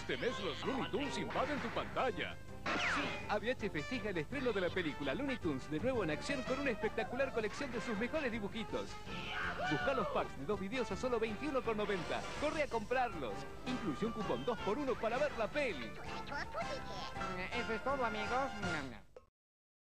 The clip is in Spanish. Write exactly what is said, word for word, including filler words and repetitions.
Este mes los Looney Tunes invaden tu pantalla. Sí, A B H festeja el estreno de la película Looney Tunes de nuevo en acción con una espectacular colección de sus mejores dibujitos. Busca los packs de dos videos a solo veintiuno con noventa. ¡Corre a comprarlos! Incluye un cupón dos por uno para ver la peli. Eso es todo, amigos.